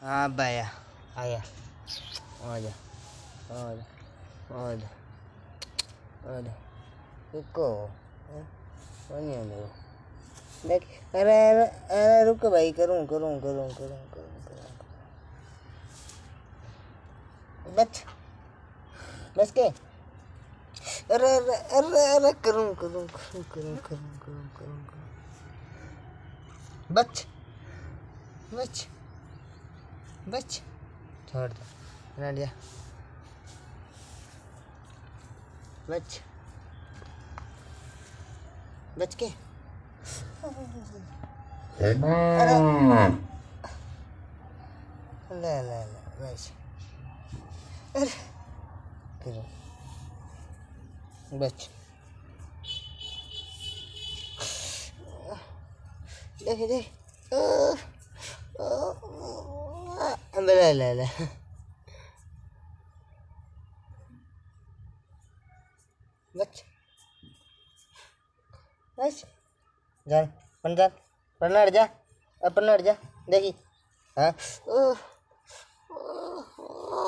हाँ भैया आया। आजा आजा आजा आजा रुको। नहीं नहीं देख। अरे अरे अरे रुको भाई। करूँ करूँ करूँ करूँ करूँ करूँ बच बच के। अरे अरे अरे अरे करूँ करूँ करूँ करूँ करूँ करूँ करूँ करूँ बच बच बच। छोड़ दो बना दिया। बच बच के। अरे ले ले ले बच। अरे करो बच। देख देख ले ले ले बच बच। जा पढ़ना हट जा। अब पढ़ना हट जा। देखी हाँ